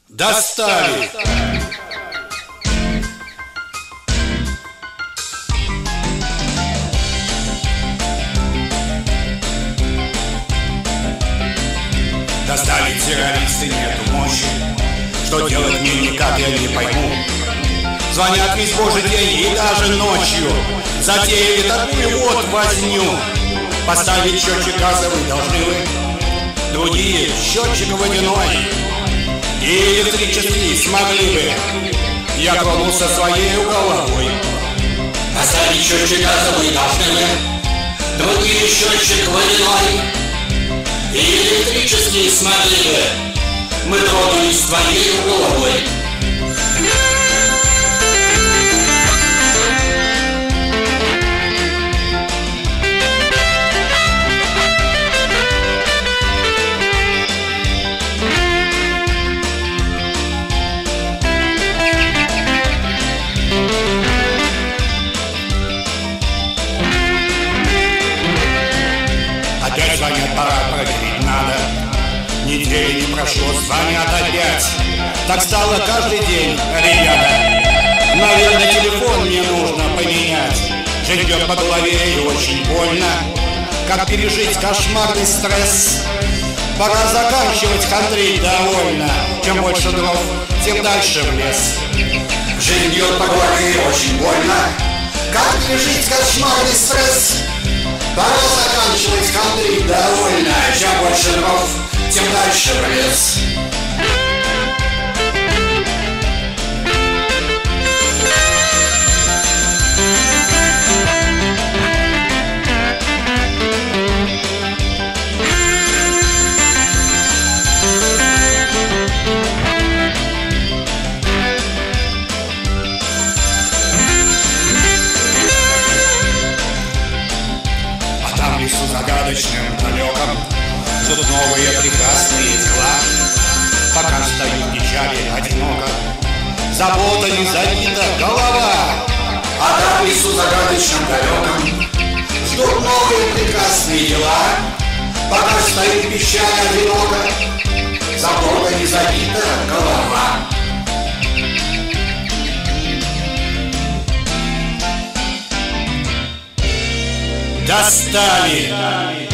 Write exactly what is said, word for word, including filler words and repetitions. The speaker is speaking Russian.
Достали! Достали террористы, нету мощи. Что делать мне никак я не пойму. Звонят весь божий день и даже ночью. Затеяли такую вот возню. Поставить счетчик газовый должны вы, другие счетчик водяной и электрический смогли бы. Я тронулся своей головой. Поставить счетчик газовый должны вы, другие счетчик водяной и электрический смогли бы. Мы тронулись твоей головой. Опять звонят, пора проверить надо. Недели не прошло, звонят опять. Так стало каждый день, ребята. Наверное, телефон мне нужно поменять. Жизнь бьет по голове и очень больно. Как пережить кошмарный стресс? Пора заканчивать хандрить довольно. Чем больше дров, тем дальше в лес. Жизнь бьет по голове и очень больно. Как пережить кошмарный стресс? Пора заканчивать хандрить довольно. Чем больше дров, тем дальше в лес. В лесу загадочным далеком ждут новые прекрасные дела. Пока стою в печали одиноко, заботами забита голова. А там в лесу загадочным далеком ждут новые прекрасные дела. Пока стою в печали одиноко, заботами забита голова. Достали!